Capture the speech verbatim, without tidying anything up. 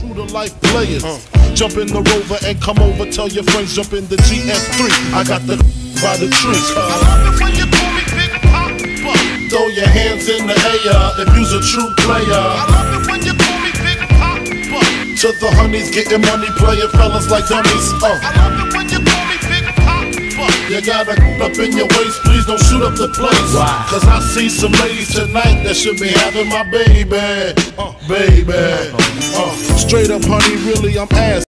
true to life players. Uh. Jump in the Rover and come over. Tell your friends jump in the G S three. I got the by the tree. Uh. I love it when you call me Big Papa. Throw your hands in the air if you's a true player. I love it when you call me Big Papa. To the honeys getting money, playing fellas like dummies. Uh. I love it when you call me Big Papa. You got a up in your waist, please don't shoot up the place. Why? Cause I see some ladies tonight that should be having my baby. Uh, baby. Uh, straight up, honey, really, I'm ass.